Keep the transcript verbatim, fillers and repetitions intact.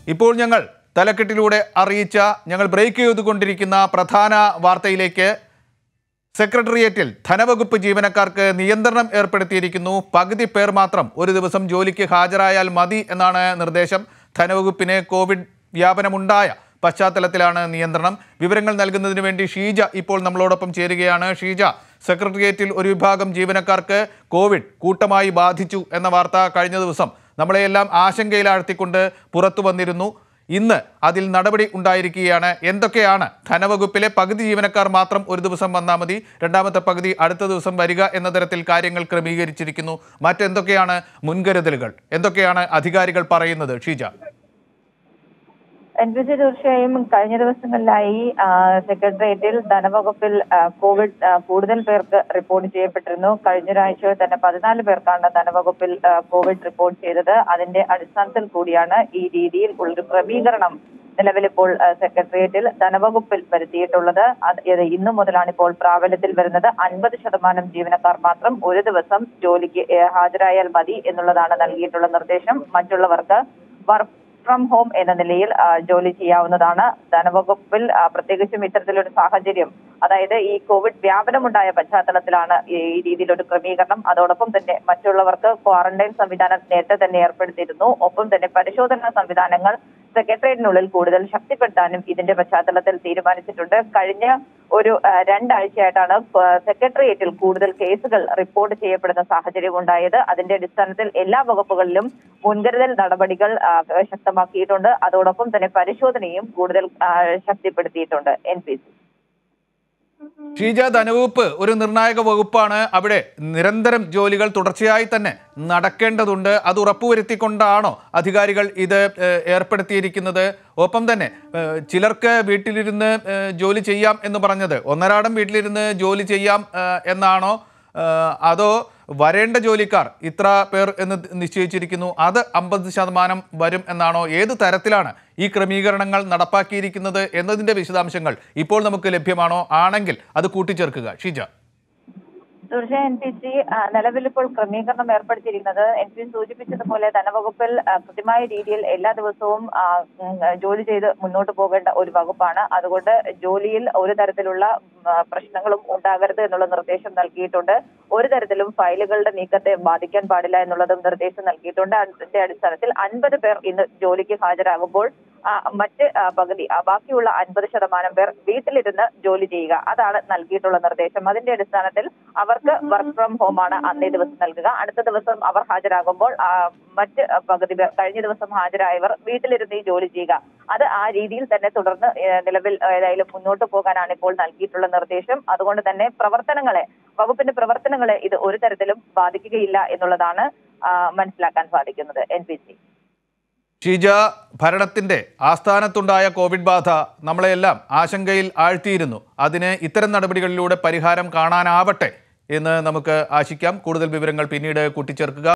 ഇപ്പോൾ ഞങ്ങൾ തലക്കെട്ടിലൂടെ അറിയിച്ച ഞങ്ങൾ ബ്രേക്ക് ചെയ്തുകൊണ്ടിരിക്കുന്ന പ്രധാന വാർത്തയിലേക്ക് സെക്രട്ടേറിയറ്റിൽ ധനവകുപ്പ് ജീവനക്കാർക്ക് നിയന്ത്രണം ഏർപ്പെടുത്തിയിരിക്കുന്നു. പകുതി പേർ മാത്രം ഒരു ദിവസം ജോലിക്ക് ഹാജരായാൽ മതി എന്നാണ് നിർദ്ദേശം. ധനവകുപ്പിന് കോവിഡ് വ്യാപനമുണ്ടായ പശ്ചാത്തലത്തിലാണ് നിയന്ത്രണം. വിവരങ്ങൾ നൽകുന്നതിന് വേണ്ടി ഷീജ ഇപ്പോൾ നമ്മളോടൊപ്പം ചേരുകയാണ്. ഷീജ, സെക്രട്ടേറിയറ്റിൽ ഒരു വിഭാഗം ജീവനക്കാർക്ക് കോവിഡ് കൂട്ടമായി ബാധിച്ചു എന്ന വാർത്ത കഴിഞ്ഞ ദിവസം നമ്മളെയെല്ലാം ആശങ്കയിലാഴ്ത്തിക്കൊണ്ട് പുറത്തു വന്നിരുന്നു. ഇന്ന് അതിൽ നടപടി ഉണ്ടായിരിക്കുകയാണ്. എന്തൊക്കെയാണ് ധനവകുപ്പിലെ പകുതി ജീവനക്കാർ മാത്രം ഒരു ദിവസം വന്നാൽ മതി, രണ്ടാമത്തെ പകുതി അടുത്ത ദിവസം വരിക എന്ന തരത്തിൽ കാര്യങ്ങൾ ക്രമീകരിച്ചിരിക്കുന്നു. മറ്റെന്തൊക്കെയാണ് മുൻകരുതലുകൾ, എന്തൊക്കെയാണ് അധികാരികൾ പറയുന്നത്? ഷീജ. എൻ പി സി തീർച്ചയായും കഴിഞ്ഞ ദിവസങ്ങളിലായി സെക്രട്ടേറിയറ്റിൽ ധനവകുപ്പിൽ കോവിഡ് കൂടുതൽ പേർക്ക് റിപ്പോർട്ട് ചെയ്യപ്പെട്ടിരുന്നു. കഴിഞ്ഞൊരാഴ്ച തന്നെ പതിനാല് പേർക്കാണ് ധനവകുപ്പിൽ കോവിഡ് റിപ്പോർട്ട് ചെയ്തത്. അതിന്റെ അടിസ്ഥാനത്തിൽ കൂടിയാണ് ഈ രീതിയിൽ ഉള്ളൊരു ക്രമീകരണം നിലവിലിപ്പോൾ സെക്രട്ടേറിയറ്റിൽ ധനവകുപ്പിൽ വരുത്തിയിട്ടുള്ളത്. ഇന്നു മുതലാണ് ഇപ്പോൾ പ്രാബല്യത്തിൽ വരുന്നത്. അൻപത് ശതമാനം ജീവനക്കാർ മാത്രം ഒരു ദിവസം ജോലിക്ക് ഹാജരായാൽ മതി എന്നുള്ളതാണ് നൽകിയിട്ടുള്ള നിർദ്ദേശം. മറ്റുള്ളവർക്ക് വർക്ക് ഫ്രം ഹോം എന്ന നിലയിൽ ജോലി ചെയ്യാവുന്നതാണ്. ധനവകുപ്പിൽ പ്രത്യേകിച്ചും ഇത്തരത്തിലൊരു സാഹചര്യം, അതായത് ഈ കോവിഡ് വ്യാപനമുണ്ടായ പശ്ചാത്തലത്തിലാണ് ഈ രീതിയിലൊരു ക്രമീകരണം. അതോടൊപ്പം തന്നെ മറ്റുള്ളവർക്ക് ക്വാറന്റൈൻ സംവിധാനം നേരത്തെ തന്നെ ഏർപ്പെടുത്തിയിരുന്നു. ഒപ്പം തന്നെ പരിശോധനാ സംവിധാനങ്ങൾ സെക്രട്ടേറിയറ്റിനുള്ളിൽ കൂടുതൽ ശക്തിപ്പെടുത്താനും ഇതിന്റെ പശ്ചാത്തലത്തിൽ തീരുമാനിച്ചിട്ടുണ്ട്. കഴിഞ്ഞ ഒരു രണ്ടാഴ്ചയായിട്ടാണ് സെക്രട്ടേറിയറ്റിൽ കൂടുതൽ കേസുകൾ റിപ്പോർട്ട് ചെയ്യപ്പെടുന്ന സാഹചര്യം ഉണ്ടായത്. അതിന്റെ അടിസ്ഥാനത്തിൽ എല്ലാ വകുപ്പുകളിലും മുൻകരുതൽ നടപടികൾ ശക്തമാക്കിയിട്ടുണ്ട്. അതോടൊപ്പം തന്നെ പരിശോധനയും കൂടുതൽ ശക്തിപ്പെടുത്തിയിട്ടുണ്ട്. എൻ പി സി ഷീജ, ധനവകുപ്പ് ഒരു നിർണായക വകുപ്പാണ്. അവിടെ നിരന്തരം ജോലികൾ തുടർച്ചയായി തന്നെ നടക്കേണ്ടതുണ്ട്. അത് ഉറപ്പുവരുത്തിക്കൊണ്ടാണോ അധികാരികൾ ഇത് ഏർപ്പെടുത്തിയിരിക്കുന്നത്? ഒപ്പം തന്നെ ചിലർക്ക് വീട്ടിലിരുന്ന് ജോലി ചെയ്യാം എന്ന് പറഞ്ഞത് ഒന്നരാടം വീട്ടിലിരുന്ന് ജോലി ചെയ്യാം എന്നാണോ, അതോ വരേണ്ട ജോലിക്കാർ ഇത്ര പേർ എന്ന് നിശ്ചയിച്ചിരിക്കുന്നു, അത് അമ്പത് ശതമാനം വരും എന്നാണോ? ഏത് തരത്തിലാണ് ഈ ക്രമീകരണങ്ങൾ നടപ്പാക്കിയിരിക്കുന്നത് എന്നതിൻ്റെ വിശദാംശങ്ങൾ ഇപ്പോൾ നമുക്ക് ലഭ്യമാണോ? ആണെങ്കിൽ അത് കൂട്ടിച്ചേർക്കുക ഷീജ. തീർച്ചയായും എൻ പി സി നിലവിൽ ഇപ്പോൾ ക്രമീകരണം ഏർപ്പെടുത്തിയിരിക്കുന്നത് എൻ പി സൂചിപ്പിച്ചതുപോലെ ധനവകുപ്പിൽ കൃത്യമായ രീതിയിൽ എല്ലാ ദിവസവും ജോലി ചെയ്ത് മുന്നോട്ട് പോകേണ്ട ഒരു വകുപ്പാണ്. അതുകൊണ്ട് ജോലിയിൽ ഒരു തരത്തിലുള്ള പ്രശ്നങ്ങളും ഉണ്ടാകരുത് എന്നുള്ള നിർദ്ദേശം നൽകിയിട്ടുണ്ട്. ഒരു തരത്തിലും ഫയലുകളുടെ നീക്കത്തെ ബാധിക്കാൻ പാടില്ല എന്നുള്ളതും നിർദ്ദേശം നൽകിയിട്ടുണ്ട്. അതിന്റെ അടിസ്ഥാനത്തിൽ അൻപത് പേർ ഇന്ന് ജോലിക്ക് ഹാജരാകുമ്പോൾ മറ്റ് പകുതി ബാക്കിയുള്ള അൻപത് ശതമാനം പേർ വീട്ടിലിരുന്ന് ജോലി ചെയ്യുക, അതാണ് നൽകിയിട്ടുള്ള നിർദ്ദേശം. അതിന്റെ അടിസ്ഥാനത്തിൽ അവർക്ക് വർക്ക് ഫ്രം ഹോം ആണ് അന്നേ ദിവസം നൽകുക. അടുത്ത ദിവസം അവർ ഹാജരാകുമ്പോൾ മറ്റ് പകുതി പേർ കഴിഞ്ഞ ദിവസം ഹാജരായവർ വീട്ടിലിരുന്ന് ഈ ജോലി ചെയ്യുക. അത് ആ രീതിയിൽ തന്നെ തുടർന്ന് നിലവിൽ ഏതായാലും മുന്നോട്ട് പോകാനാണ് ഇപ്പോൾ നൽകിയിട്ടുള്ള നിർദ്ദേശം. അതുകൊണ്ട് തന്നെ പ്രവർത്തനങ്ങളെ വകുപ്പിന്റെ പ്രവർത്തനങ്ങളെ ഇത് ഒരു തരത്തിലും ബാധിക്കുകയില്ല എന്നുള്ളതാണ് മനസ്സിലാക്കാൻ സാധിക്കുന്നത്. എൻ പി സി ഷീജ, ഭരണത്തിന്റെ ആസ്ഥാനത്തുണ്ടായ കോവിഡ് ബാധ നമ്മളെയെല്ലാം ആശങ്കയിൽ ആഴ്ത്തിയിരുന്നു. അതിന് ഇത്തരം നടപടികളിലൂടെ പരിഹാരം കാണാനാവട്ടെ എന്ന് നമുക്ക് ആശിക്കാം. കൂടുതൽ വിവരങ്ങൾ പിന്നീട് കൂട്ടിച്ചേർക്കുക.